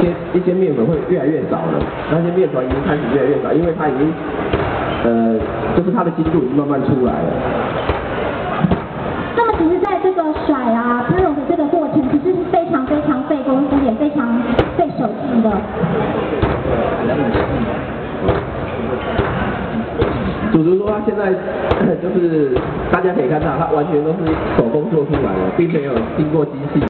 一些面粉会越来越少了，那些面团已经开始越来越少，因为它已经就是它的精度已经慢慢出来了。 那么其实在这个甩啊、喷溶的这个过程，其实是非常非常费功夫，也非常费手劲的。 主厨说他现在就是大家可以看到，他完全都是手工做出来的，并没有经过机器。